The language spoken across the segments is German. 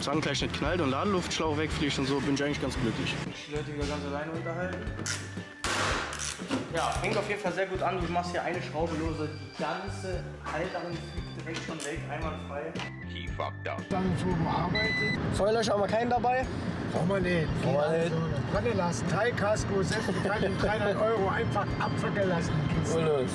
Solange gleich nicht knallt und Ladeluftschlauch wegfliegt und so, bin ich eigentlich ganz glücklich. Ich werde wieder ganz alleine unterhalten. Ja, fängt auf jeden Fall sehr gut an. Du machst hier eine Schraube lose, die ganze Halterung fliegt direkt schon weg, einwandfrei. He fucked up. Dann so bearbeitet. Feuerlöscher haben wir keinen dabei? Brauchen wir nicht. Brenne lassen. Teilkasko, selbstbekannte 300 € einfach abfackeln lassen. Los.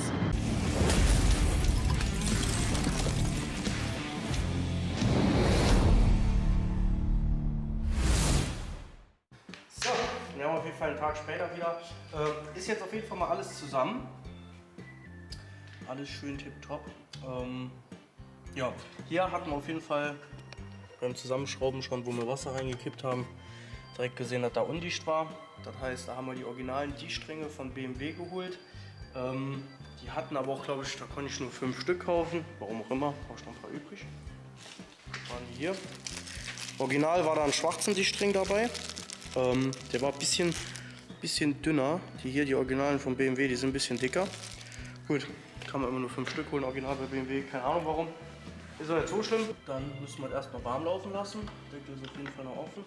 So, wir haben auf jeden Fall einen Tag später wieder. Ist jetzt auf jeden Fall mal alles zusammen. Alles schön tipptopp. Ja, hier hatten wir auf jeden Fall beim Zusammenschrauben schon, wo wir Wasser reingekippt haben, direkt gesehen, dass da undicht war. Das heißt, da haben wir die originalen Dichtstränge von BMW geholt. Die hatten aber auch, glaube ich, da konnte ich nur 5 Stück kaufen. Warum auch immer, habe ich noch ein paar übrig. Waren die hier. Original war da ein schwarzen Dichtring dabei. Der war ein bisschen dünner. Die hier, die Originalen von BMW, die sind ein bisschen dicker. Gut, kann man immer nur 5 Stück holen, original bei BMW, keine Ahnung warum. Ist auch nicht so schlimm. Dann müssen wir das erstmal warm laufen lassen. Der Deckel ist auf jeden Fall noch offen.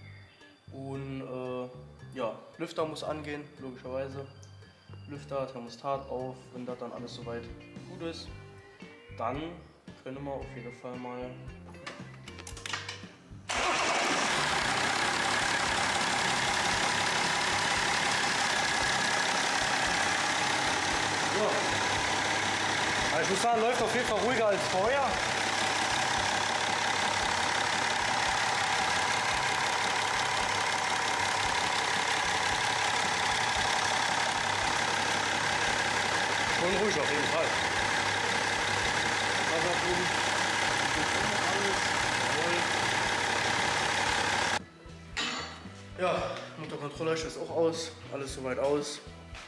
Und ja, Lüfter muss angehen, logischerweise. Lüfter, Thermostat auf, wenn das dann alles soweit gut ist. Dann können wir auf jeden Fall mal also ich muss sagen, läuft auf jeden Fall ruhiger als vorher. Schon ruhig auf jeden Fall. Ja, Motorkontrolle ist auch aus, alles soweit aus.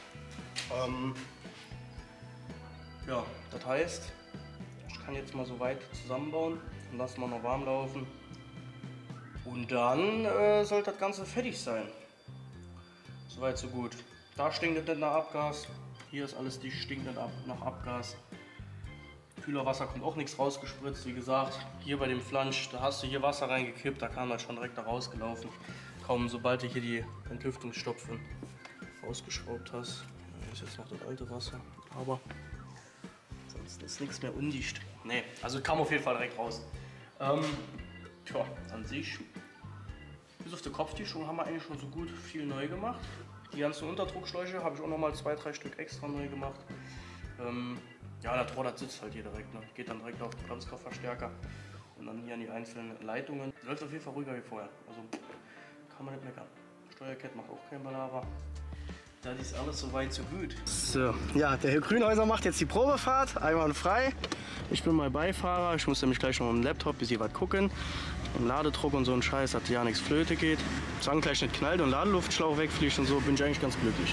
Ja, das heißt, ich kann jetzt mal so weit zusammenbauen und lassen wir noch warm laufen. Und dann sollte das Ganze fertig sein. Soweit so gut. Da stinkt es nicht nach Abgas. Hier ist alles dicht, stinkt nicht nach Abgas. Kühlerwasser kommt auch nichts rausgespritzt. Wie gesagt, hier bei dem Flansch, da hast du hier Wasser reingekippt, da kam das schon direkt da rausgelaufen. Kaum sobald du hier die Entlüftungsstopfen rausgeschraubt hast. Hier ist jetzt noch das alte Wasser, aber sonst ist nichts mehr undicht. Nee, also kam auf jeden Fall direkt raus. Tja, an sich, bis auf die Kopfdichtung haben wir eigentlich schon so gut viel neu gemacht. Die ganzen Unterdruckschläuche habe ich auch noch mal 2, 3 Stück extra neu gemacht. Ja, der Troller sitzt halt hier direkt, ne? Geht dann direkt auf den Bremskraftverstärker und dann hier an die einzelnen Leitungen. Läuft auf jeden Fall ruhiger wie vorher, also kann man nicht meckern. Steuerkette macht auch kein Balaber. Das ist alles soweit so gut. So, ja, der Herr Grünhäuser macht jetzt die Probefahrt, einwandfrei. Ich bin mal Beifahrer, ich muss nämlich gleich noch mit dem Laptop bis hier was gucken. Im Ladedruck und so ein Scheiß, dass ja nichts flöte geht. Solange gleich nicht knallt und Ladeluftschlauch wegfliegt und so, bin ich eigentlich ganz glücklich.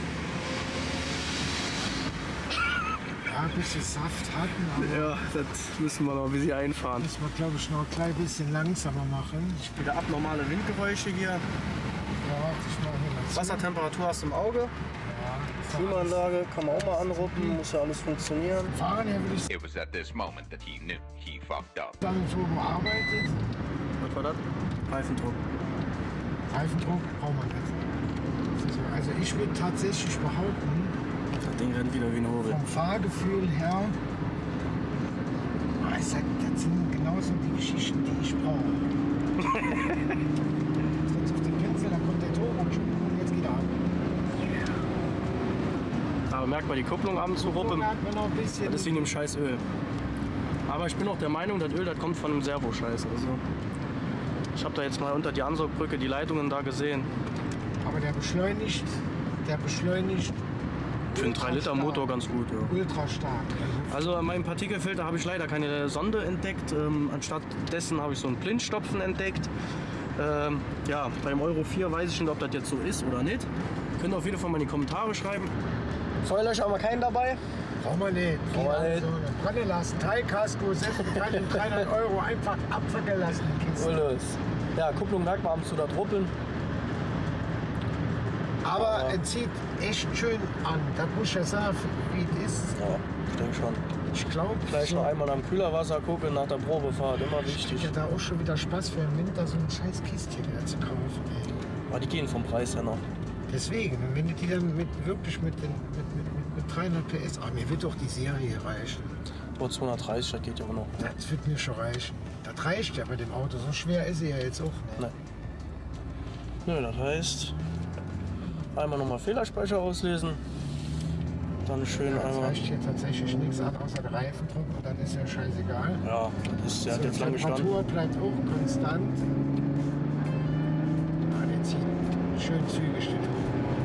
Ja, ein bisschen Saft hatten, aber Ja, das müssen wir noch ein bisschen einfahren. müssen wir, glaube ich, noch ein klein bisschen langsamer machen. Wieder abnormale Windgeräusche hier. Ja, ich mache hier mal zu. Wassertemperatur hast du im Auge. Klimaanlage kann man auch mal anrufen, muss ja alles funktionieren. Fahren her würde ich It was at this moment that he knew he fucked up. sagen, so bearbeitet. Was war das? Reifendruck. Reifendruck braucht man nicht. Also ich würde tatsächlich behaupten, Das Ding rennt wieder wie ein Hobel. vom Fahrgefühl her, das sind genauso die Geschichten, die ich brauche. Jetzt auf den Pinsel, dann kommt der Turbo und jetzt geht er ab. Aber merkt man die Kupplung ab und zu ruppen. Merkt man noch ein bisschen. Das ist wegen dem scheiß Öl. Aber ich bin auch der Meinung, das Öl, das kommt von einem Servo-Scheiß. Also ich habe da jetzt mal unter die Ansaugbrücke die Leitungen da gesehen. Aber der beschleunigt Für einen 3-Liter-Motor ganz gut, ja. ultra stark. Also an meinem Partikelfilter habe ich leider keine Sonde entdeckt. Anstatt dessen habe ich so einen Blindstopfen entdeckt. Ja, beim Euro 4 weiß ich nicht, ob das jetzt so ist oder nicht. Könnt ihr auf jeden Fall mal in die Kommentare schreiben. Feuerlöscher haben wir keinen dabei. Brauchen wir nicht. Brenne lassen, Teilkasko, selbstbekannte 300 € einfach abfackeln lassen. Los. Ja, Kupplung merkt man ab und zu da ruppeln. Aber es zieht echt schön an. Da muss ich ja sagen, wie es ist. Ja, ich denke schon. Ich glaube, Gleich noch einmal am Kühlerwasser gucken nach der Probefahrt, immer ich wichtig. hätte da auch schon wieder Spaß für den Winter, so ein scheiß Kistchen wieder zu kaufen. Ey. Aber die gehen vom Preis her noch. Deswegen, und wenn du die dann wirklich mit 300 PS, mir wird doch die Serie reichen. Nur 230, das geht ja auch noch. Das wird mir schon reichen. Das reicht ja bei dem Auto, so schwer ist sie ja jetzt auch nicht. Ne. Nö, das heißt, einmal nochmal Fehlerspeicher auslesen. Dann schön Ja, jetzt einmal. reicht hier tatsächlich nichts an, außer der Reifendruck und dann ist ja scheißegal. Ja, das ist, der hat So, jetzt lang gestanden. Temperatur bleibt auch konstant. Ja, der zieht schön zügig den Turbo.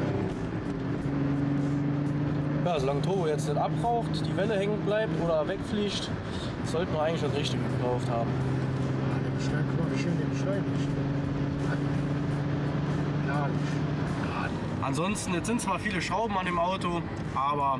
Ja, solange Turbo jetzt nicht abraucht, die Welle hängen bleibt oder wegfliegt, sollten wir eigentlich das Richtige gekauft haben. Ja, der beschleunigt, guck mal, wie schön der beschleunigt. Herrlich. Ansonsten, jetzt sind zwar viele Schrauben an dem Auto, aber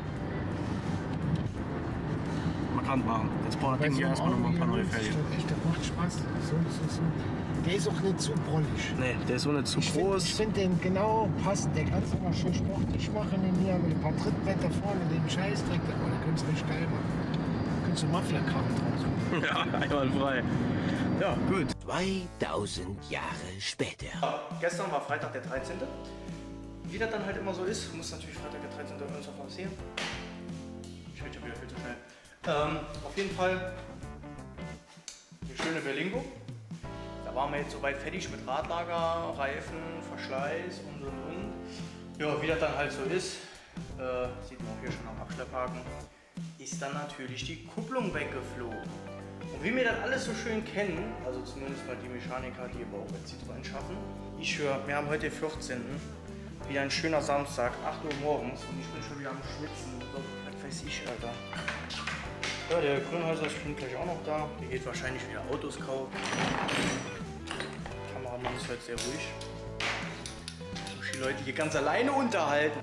man kann es machen. Jetzt braucht das Ding hier erstmal noch mal ein paar neue Felgen. Echt, das macht Spaß. So. Der ist auch nicht zu brollig. Nee, der ist so nicht zu Ich groß. finde den genau passend. Der kannst du mal schön sportlich machen in hier mit ein paar Trittbretter vorne, den Scheißdreck. Da könntest du richtig geil machen. Da könntest du Mafia-Karten draus machen. Ja, einwandfrei. Ja, gut. 2000 Jahre später. Gestern war Freitag der 13. Wie das dann halt immer so ist, muss natürlich Freitag der 13. irgendwas noch passieren. Ich rede schon wieder viel zu schnell. Auf jeden Fall eine schöne Berlingo. Da waren wir jetzt soweit fertig mit Radlager, Reifen, Verschleiß und. Ja, wie das dann halt so ist, sieht man auch hier schon am Abschlepphaken, ist dann natürlich die Kupplung weggeflogen. Und wie wir das alles so schön kennen, also zumindest mal die Mechaniker, die aber auch bei Citroën schaffen, ich höre, wir haben heute den 14. Wieder ein schöner Samstag, 8 Uhr morgens und ich bin schon wieder am Schwitzen. So, was weiß ich, Alter. Ja, der Grünhäuser ist gleich auch noch da. Der geht wahrscheinlich wieder Autos kaufen. Der Kameramann ist heute sehr ruhig. Ich muss die Leute hier ganz alleine unterhalten.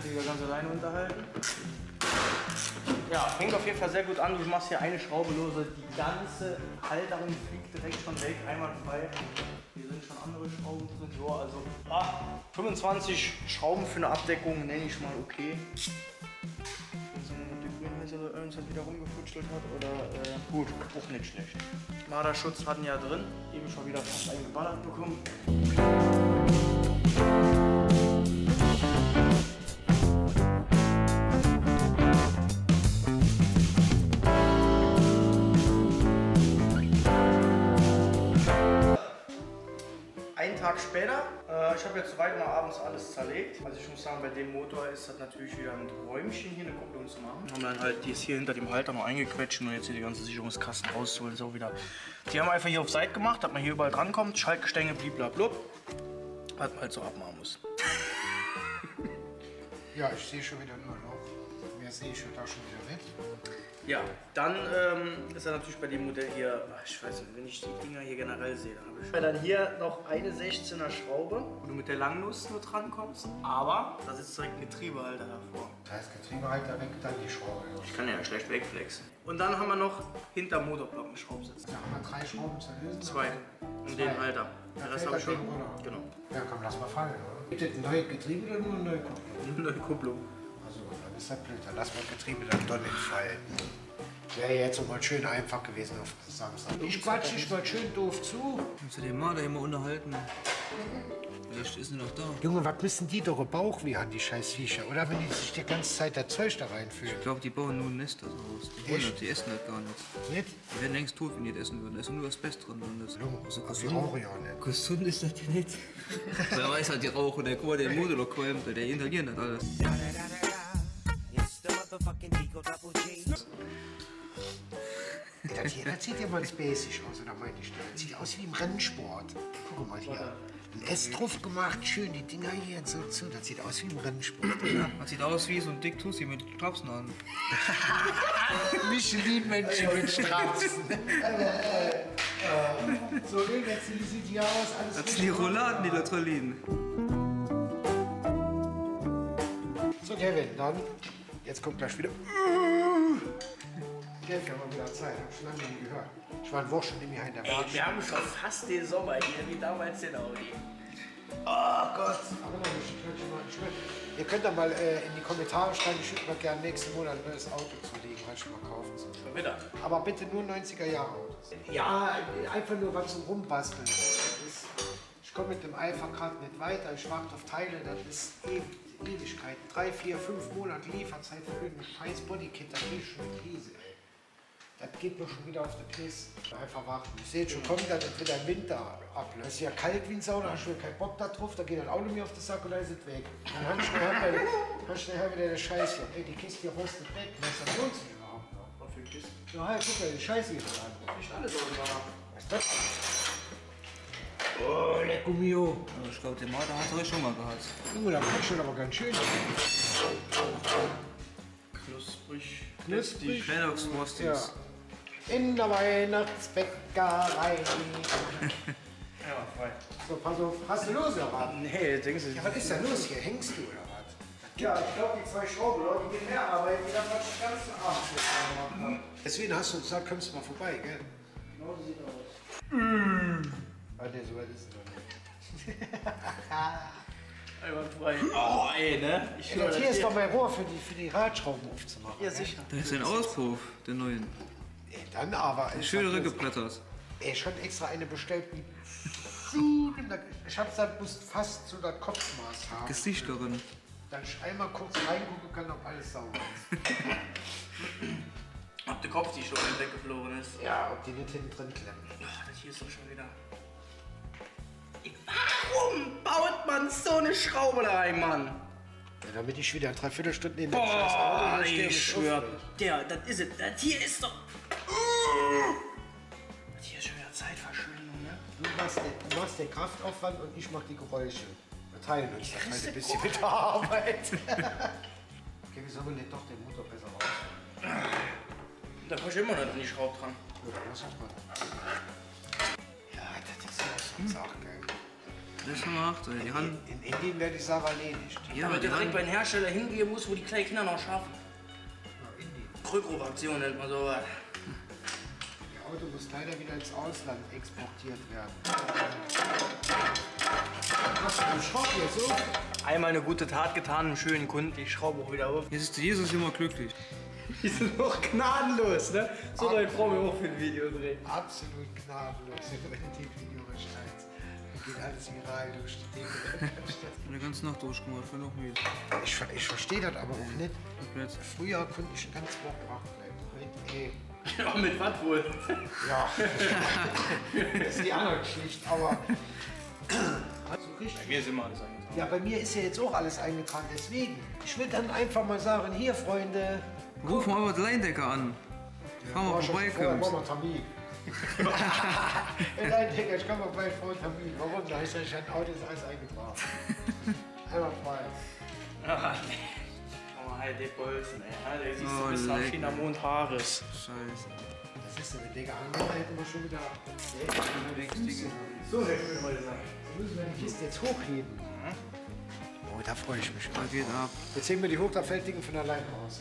Ja, fängt auf jeden Fall sehr gut an. Du machst hier eine Schraube lose, die ganze Halterung fliegt direkt schon weg, einwandfrei. Hier sind schon andere Schrauben drin. So, also 25 Schrauben für eine Abdeckung nenne ich mal okay. Ob die Grünhäuser oder irgendwas wieder rumgefutschelt hat oder gut, auch nicht schlecht. Marderschutz hatten ja drin, eben schon wieder fast eingeballert bekommen. Einen Tag später, ich habe jetzt soweit mal abends alles zerlegt. Also ich muss sagen, bei dem Motor ist das natürlich wieder ein Träumchen, hier eine Kupplung zu machen. Haben dann halt, die ist hier hinter dem Halter noch eingequetscht und jetzt hier die ganze Sicherungskasten rauszuholen, so wieder. Die haben wir einfach hier auf Seite gemacht, dass man hier überall drankommt, Schaltgestänge, bliblablub. Was man halt so abmachen muss. Ja, ich sehe schon wieder nur noch. Mehr sehe ich da schon wieder nicht. Ja, dann ist er natürlich bei dem Modell hier, ich weiß nicht, wenn ich die Dinger hier generell sehe, dann habe ich dann hier noch eine 16er Schraube, wo du mit der Langnuss nur dran kommst, aber da sitzt direkt ein Getriebehalter davor. Das heißt, Getriebehalter weg, dann die Schraube. Ich kann ja schlecht wegflexen. Und dann haben wir noch hinter Motorblock einen Schraubsitz. Da haben wir 3 Schrauben zu lösen. 2. Und den Halter. Da Den Rest fällt habe ich das schon. Ding runter. Genau. Ja, komm, lass mal fallen, oder? Gibt es ein neues Getriebe oder nur eine neue Kupplung? Neue Kupplung. Also, dann ist das blöd. Dann lass mal Getriebe dann doch nicht fallen. Wäre jetzt auch mal schön einfach gewesen auf Samstag. Ich quatsch dich mal schön doof zu. Kannst du den Marder immer unterhalten? Vielleicht ist er noch da. Junge, was müssen die doch im Bauch wie haben, die scheiß Viecher? Oder wenn die sich die ganze Zeit das Zeug da reinfühlen? Ich glaube, die bauen nur Nester so aus. Die, Echt? die essen das gar nicht. Nicht? Die werden längst tot, wenn die das essen würden. Da ist nur das Best drin. Und das Junge, so das rauche ich auch nicht. gesund ist das ja nicht. Wer weiß halt, die rauchen. Der guck mal, der Motor noch qualmt. Der inhaliert das alles. Das sieht ja mal spacig aus, oder meine ich das? Das sieht aus wie im Rennsport. Guck mal hier. Ein S drauf gemacht, schön die Dinger hier so zu. Das sieht aus wie im Rennsport. Das sieht aus wie so ein Dick Tussi mit Klapsen an. Michelin-Menschen mit Strapsen. So, jetzt sieht hier aus, alles Das sind die Rouladen, die Latrolinen. So, Kevin, dann. Jetzt kommt gleich wieder. Kevin, haben wir wieder Zeit. Hab schon lange nicht gehört. Ich war eine Woche schon in mir in der Bar. Wir haben schon fast den Sommer hier, wie damals den Audi. Oh Gott. Ihr könnt dann mal in die Kommentare schreiben, ich würde mal gerne nächsten Monat ein neues Auto zulegen, was ich mal kaufen soll. Bitte. Aber bitte nur 90er Jahre Autos. Ja, einfach nur was zum Rumbasteln. Ich komme mit dem Eifer gerade nicht weiter. Ich warte auf Teile, das ist Ewigkeiten. 3, 4, 5 Monate Lieferzeit für irgendein scheiß Bodykit, da kriege ich schon eine Krise, ey. Das geht mir schon wieder auf die Piste. Einfach warten. Ich sehe schon, kommt dann wieder im Winter ab. Es ist ja kalt wie ein Sau, da hast du keinen Bock da drauf, da geht ein Auto mir auf den Sack und dann ist es weg. Dann hast du nachher wieder den Scheiß hier. Ey, die Kiste hier rostet weg. Was lohnt sich überhaupt noch? Was für eine Kiste? Ja, hey, guck mal, die Scheiße hier dran. Nicht alles ausgemacht. Was ist das? Oh, lecco mio. Also ich glaube, den Marder hat er schon mal gehabt. Oh, da kommt schon aber ganz schön. Knusprig. Knusprig. Kellogg's-Frosties. Ja. In der Weihnachtsbäckerei. Ja, frei. So, pass auf. Hast du los oder was? Nee, denkst du. Ja, was ist da los hier? Hängst du oder was? Ja, ich glaube, die 2 Schrauben, die gehen mehr arbeiten, die das den ganzen Abend gemacht haben. Deswegen hast du gesagt, kommst du mal vorbei, gell? Genau so sieht er aus. Ah, nee, so weit ist es noch nicht. Einwandfrei. Oh, ey, ne? Ich Ey, das hier ist doch mein Rohr für die Radschrauben aufzumachen. Ja, sicher. Da ist ein Auspuff, den neuen. Ey, dann aber. Schönere geblättert. Ey, schon extra eine bestellt mit 7. Ich hab's dann muss fast so das Kopfmaß haben. Gesichtlerin. Dann ich einmal kurz reingucken kann, ob alles sauber ist. Ob der Kopf die schon weggeflogen ist. Ja, ob die nicht hinten drin klemmen. Ach, das hier ist doch schon wieder. Warum baut man so eine Schraube da rein, Mann? Ja, damit ich wieder 3/4 Stunden in Boah, scheiß Auto stehe und ich mich schwör. aufreg. Das ist es. Das hier ist doch. Das hier ist schon wieder Zeitverschwendung, ne? Du machst den Kraftaufwand und ich mach die Geräusche. Wir teilen uns das halt ein bisschen mit der Arbeit. Okay, wieso wir nicht doch den Motor besser raus? Da kommst du immer noch nicht Schraub dran. Oder lass uns mal. Ja, das ist ja auch geil. Das macht, die Hand. In Indien wäre die Sache erledigt. Ja, Damit die du direkt Hand. bei den Hersteller hingehen musst, wo die kleinen Kinder noch schaffen. Ja, Indien. Rückrufaktion nennt man sowas. Das Auto muss leider wieder ins Ausland exportiert werden. Hast du den Schraub hier so? Einmal eine gute Tat getan, einem schönen Kunden, die Schraube auch wieder auf. Jetzt ist Jesus immer glücklich. Die sind doch gnadenlos, ne? So eine Frau mir auch für ein Video drehen. Absolut gnadenlos. Wenn die Video erscheint, geht alles viral durch die Dinge. Eine ganze Nacht durchgemacht, bin noch müde. Ich verstehe das aber auch nicht. Komplett. Früher konnte ich ganz Woche wach bleiben. Heute, ey. Ja, mit was wohl? Ja. Das ist die andere Geschichte, aber. Also richtig. Mir ist immer alles eingetragen. Ja, bei mir ist ja jetzt auch alles eingetragen, deswegen. Ich will dann einfach mal sagen, hier Freunde. Ruf mal den Leindecker an. Fahr mal vorbeikommen. Mama Termin. Nein, Digga, ich komme bei Frau Termin. Warum? Da ist ja schon Auto, ist alles eingetragen. Einmal frei. Ach, nee. Schau mal, halt, der Bolzen, ey. Da siehst Oh, du bis nach leck. China Mond Haares. Scheiße. Das ist denn, Digga, Anwender hätten wir schon wieder. So hätten wir heute sein. Müssen wir die Kiste jetzt hochheben. Oh, da freue ich mich. Da geht ab. Jetzt heben wir die hoch, da fällt Dinge von allein raus.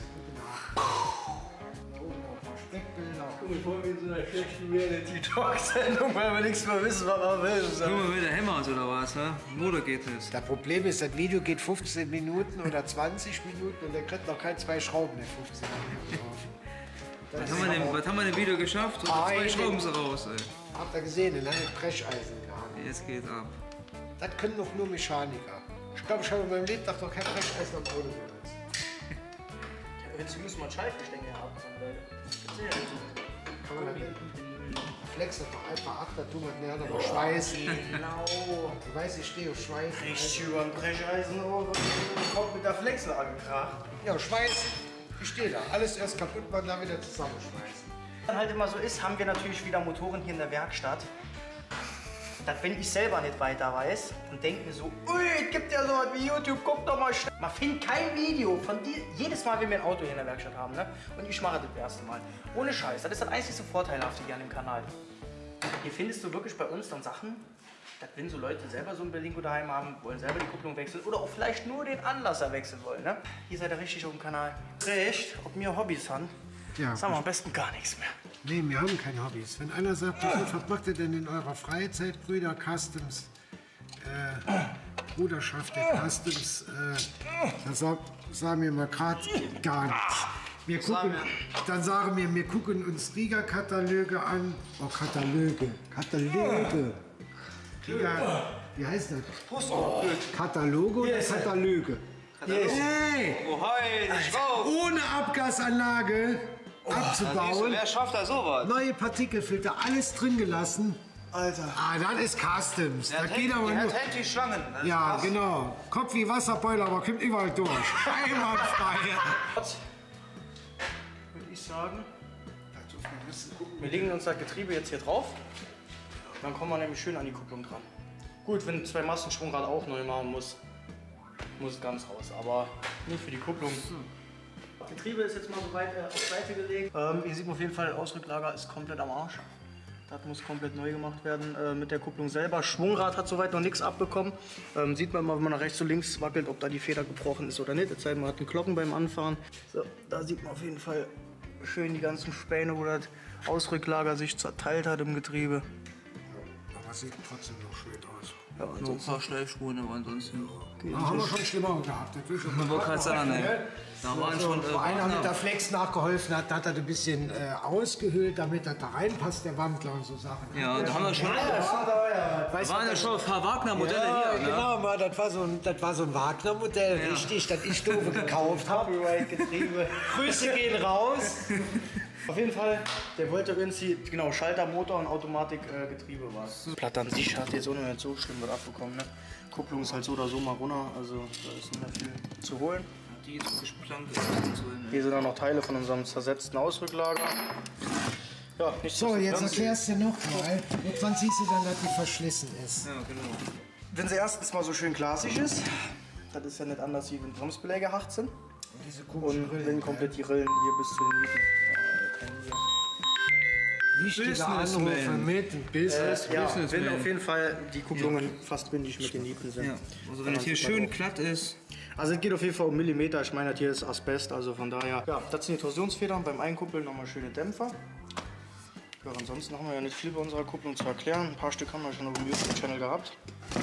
Speckbilder. Ich wollte in so einer schlechten Reality-Talk-Sendung, weil wir nichts mehr wissen, was man will. Guck mal, wieder hämmert oder was, ne? Oder geht es? Das Problem ist, das Video geht 15 Minuten oder 20 Minuten und der kriegt noch keine 2 Schrauben in 15 Minuten drauf. Was haben wir denn Video geschafft? Und 2 Schrauben sie raus, ey. Habt ihr gesehen, in einem Brecheisen gehabt. Jetzt geht ab. Das können doch nur Mechaniker. Ich glaube, ich habe in meinem Lebtag noch kein Brecheisen am Auto benutzt. Jetzt müssen wir ein Schaltgestänge haben. Kann man dann Flex das doch einfach ab, da tun wir näher noch schweißen. Genau. Du weißt, ich stehe auf Schweißen. Richtig über ein Brecheisen hoch und kommt mit der Flexlage gekracht. Ja, Schweißen. Ich stehe da. Alles erst kaputt machen, dann wieder zusammenschweißen. Dann halt immer so ist, haben wir natürlich wieder Motoren hier in der Werkstatt. Dass wenn ich selber nicht weiter weiß und denke mir so, ui, es gibt ja sowas wie YouTube, guck doch mal schnell. Man findet kein Video von dir, jedes Mal, wenn wir ein Auto hier in der Werkstatt haben, ne? Und ich mache das erste Mal. Ohne Scheiß, das ist das einzige Vorteilhafte hier an dem Kanal. Hier findest du wirklich bei uns dann Sachen, dass wenn so Leute selber so ein Berlingo daheim haben, wollen selber die Kupplung wechseln oder auch vielleicht nur den Anlasser wechseln wollen, ne? Ihr seid ja richtig auf dem Kanal. Recht, ob wir Hobbys haben, Ja, sagen wir am besten gar nichts mehr. nee, wir haben keine Hobbys. Wenn einer sagt, was macht ihr denn in eurer Freizeit, Brüder Customs? Bruderschaft der Customs, da sagen wir mal gerade gar nichts. Dann sagen wir gucken uns Riga-Kataloge an. Oh, Kataloge. Riga, wie heißt das? Kataloge oder Kataloge? Hey! Ohne Abgasanlage abzubauen. Wer schafft da sowas? Neue Partikelfilter, alles drin gelassen. Alter. Ah, das ist Customs. Da geht aber nur. Hält die Schlangen. Ja, genau. Kopf wie Wasserbeule, aber kommt überall durch. Einwandfrei. Würde ich sagen. Wir legen uns das Getriebe jetzt hier drauf. Dann kommen wir nämlich schön an die Kupplung dran. Gut, wenn 2 Massenschwungrad auch neu machen muss es ganz raus. Aber nicht für die Kupplung. Das Getriebe ist jetzt mal so weit auf Seite gelegt. Ihr seht auf jeden Fall, Ausrücklager ist komplett am Arsch. Das muss komplett neu gemacht werden mit der Kupplung selber. Schwungrad hat soweit noch nichts abbekommen. Sieht man mal, wenn man nach rechts und links wackelt, ob da die Feder gebrochen ist oder nicht. Jetzt sei man hat einen Glocken beim Anfahren. So, da sieht man auf jeden Fall schön die ganzen Späne, wo das Ausrücklager sich zerteilt hat im Getriebe. Aber sieht trotzdem noch schön aus. Ja, noch ein paar Schleifspuren, aber ansonsten. Da haben wir schon schlimmer gehabt. Man wollte gerade sagen, ne? Da waren schon. Wo einer mit der Flex nachgeholfen hat, hat er ein bisschen ausgehöhlt, damit er da reinpasst, der Wandler und so Sachen. Ja, da haben wir schon. Da waren ja schon ein paar Wagner-Modelle Ja, hier. genau, ne? Das war so ein Wagner-Modell, richtig, das ich doofe gekauft habe. Copyright-Getriebe. Grüße gehen raus. Auf jeden Fall, der wollte irgendwie, genau, Schalter, Motor und Automatikgetriebe war. Das Blatt an sich hat jetzt auch nicht so schlimm was abbekommen. Ne? Kupplung ist halt so oder so mal runter, also da ist nicht mehr viel zu holen. Die ist wirklich blank. Hier sind dann noch Teile von unserem zersetzten Ausrücklager. Ja, nicht So, jetzt erklärst du noch mal. Und wann siehst du dann, dass die verschlissen ist? Ja, genau. Wenn sie erstens mal so schön klassisch ist, das ist ja nicht anders, wie wenn Bremsbeläge hart sind. Und diese komischen Und wenn komplett die Rillen hier bis zu den Nieten. wichtige Anrufe mit dem Business. Ja, wenn auf jeden Fall die Kupplungen fast bindig mit den Nieten sind. Ja, also wenn es hier schön glatt ist. Also es geht auf jeden Fall um Millimeter. Ich meine, das hier ist Asbest, also von daher. Ja, das sind die Torsionsfedern. Beim Einkuppeln nochmal schöne Dämpfer. Ja, ansonsten haben wir ja nicht viel bei unserer Kupplung zu erklären. Ein paar Stück haben wir schon auf dem YouTube-Channel gehabt.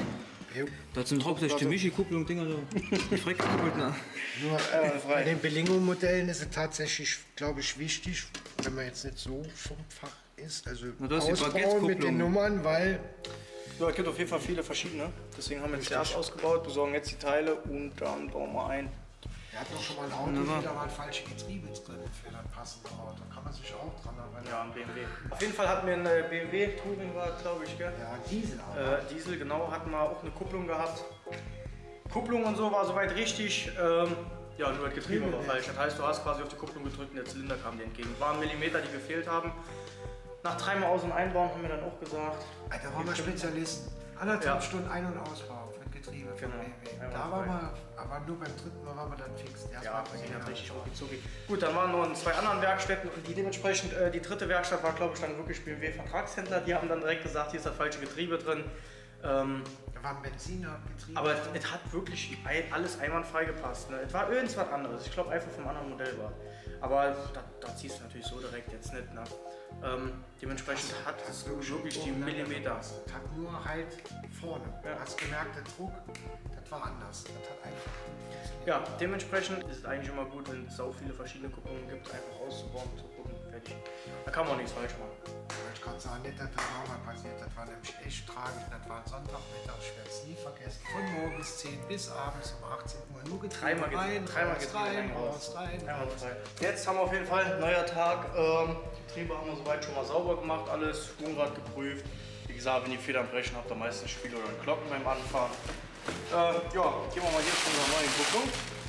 Das sind hauptsächlich die Michi-Kupplung-Dinger, die Freck gekuppelt. Nur bei den Belingo-Modellen ist es tatsächlich, glaube ich, wichtig, wenn man jetzt nicht so vom Fach ist, also das ist die ausbauen mit den Nummern, weil Ja, es gibt auf jeden Fall viele verschiedene. Deswegen haben wir jetzt erst ausgebaut, besorgen jetzt die Teile und dann bauen wir ein. wir hatten auch schon mal ein Auto, da waren falsche Getriebe drin für das passende Auto. Da kann man sich auch dran erinnern. Ja, ein BMW. Auf jeden Fall hatten wir einen BMW, Touring war glaube ich, gell? Ja, Diesel auch. Diesel, genau, hatten wir auch eine Kupplung gehabt. Kupplung und so war soweit richtig. Ja, nur das Getriebe war falsch. Das heißt, du hast quasi auf die Kupplung gedrückt und der Zylinder kam dir entgegen. Waren Millimeter, die gefehlt haben. Nach 3 Mal Aus- und Einbauen haben wir dann auch gesagt. Da waren wir Spezialisten. 1,5 Stunden Ein- und Ausbau für ein Getriebe von BMW. Da waren wir, aber nur beim 3. Mal waren wir dann fix. Ja, wir sind dann richtig rucki-zucki. Gut, dann waren noch in 2 anderen Werkstätten und die dementsprechend, die 3. Werkstatt war glaube ich dann wirklich BMW-Vertragshändler. Die haben dann direkt gesagt, hier ist das falsche Getriebe drin. Da war ein Benzinergetriebe. Aber es hat wirklich alles einwandfrei gepasst. Ne? Es war irgendwas anderes. Ich glaube einfach vom anderen Modell war. Aber da ziehst du natürlich so direkt jetzt nicht. Ne? Dementsprechend hat es wirklich die Millimeter. Das hat nur halt vorne. Du hast gemerkt, der Druck, das war anders. Das hat einfach. Ja, dementsprechend ist es eigentlich immer gut, wenn es so viele verschiedene Kupplungen gibt, einfach auszubauen, zu gucken, fertig. Da kann man auch nichts falsch machen. Ich kann sagen, nicht, dass das auch mal passiert. Das war nämlich echt tragisch. Das war ein Sonntagmittag, ich werde es nie vergessen. Von morgens 10 bis abends um 18 Uhr nur Getriebe rein, raus. Jetzt haben wir auf jeden Fall neuer Tag. Getriebe haben wir soweit schon mal sauber gemacht, alles Schwungrad geprüft. Wie gesagt, wenn die Federn brechen, habt ihr meistens ein Spiel oder einen Glocken beim Anfahren. Ja, gehen wir mal jetzt zu unserer neuen Kupplung.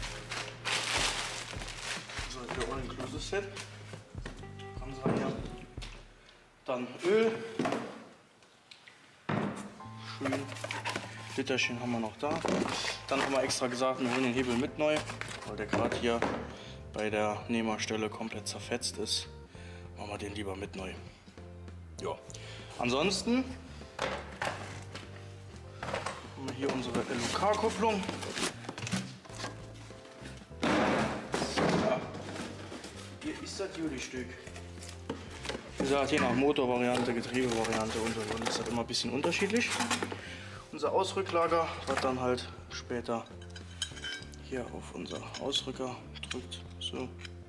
So, der All-Inclusive-Set. Kann sein, ja. Dann Öl. Schön. Literchen haben wir noch da. Dann haben wir extra gesagt, wir holen den Hebel mit neu, weil der gerade hier bei der Nehmerstelle komplett zerfetzt ist. Machen wir den lieber mit neu. Ja. Ansonsten haben wir hier unsere LUK-Kupplung. Ja. Hier ist das Juli-Stück. Wie gesagt, je nach Motorvariante, Getriebevariante und ist das immer ein bisschen unterschiedlich. unser Ausrücklager, was dann halt später hier auf unser Ausrücker drückt. So.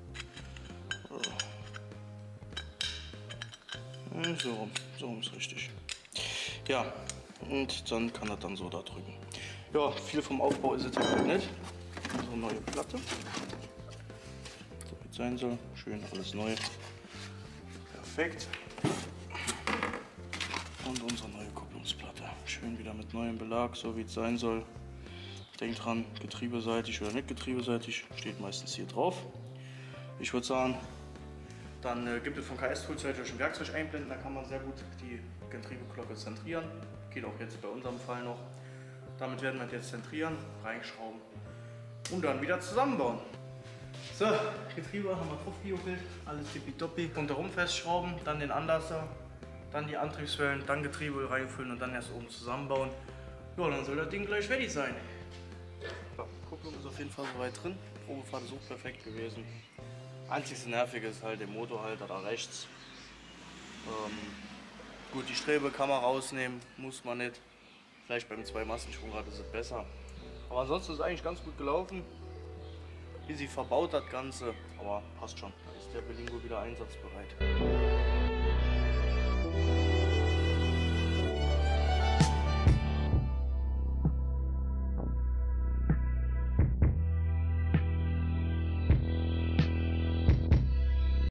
So rum ist richtig. Ja, und dann kann er dann so da drücken. Ja, viel vom Aufbau ist es halt nicht. Unsere neue Platte. So wie es sein soll. Schön alles neu. Perfekt. Und unsere neue Kupplungsplatte. Schön wieder mit neuem Belag, so wie es sein soll. Denkt dran, getriebeseitig oder nicht getriebeseitig, steht meistens hier drauf. Ich würde sagen, dann gibt es von KS Tools ein Werkzeug einblenden, da kann man sehr gut die Getriebeglocke zentrieren. Geht auch jetzt bei unserem Fall noch. Damit werden wir jetzt zentrieren, reinschrauben und dann wieder zusammenbauen. So, Getriebe haben wir draufgejuckelt, alles tippitoppi. Rundherum festschrauben, dann den Anlasser, dann die Antriebswellen, dann Getriebe reinfüllen und dann erst oben zusammenbauen. Ja, dann soll das Ding gleich fertig sein. Ja, Kupplung ist auf jeden Fall soweit drin. Probefahrt ist auch perfekt gewesen. Einzigste Nervige ist halt der Motorhalter da rechts. Gut, die Strebe kann man rausnehmen, muss man nicht. Vielleicht beim 2-Massenschwungrad ist es besser. Aber ansonsten ist es eigentlich ganz gut gelaufen. Wie sie verbaut das Ganze, aber passt schon. Da ist der Berlingo wieder einsatzbereit.